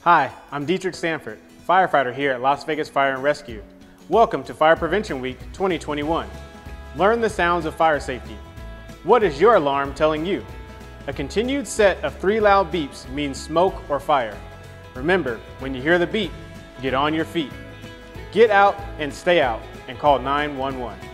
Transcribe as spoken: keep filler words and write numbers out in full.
Hi, I'm Dietrich Sanford, firefighter here at Las Vegas Fire and Rescue. Welcome to Fire Prevention Week twenty twenty-one. Learn the sounds of fire safety. What is your alarm telling you? A continued set of three loud beeps means smoke or fire. Remember, when you hear the beep, get on your feet. Get out and stay out and call nine one one.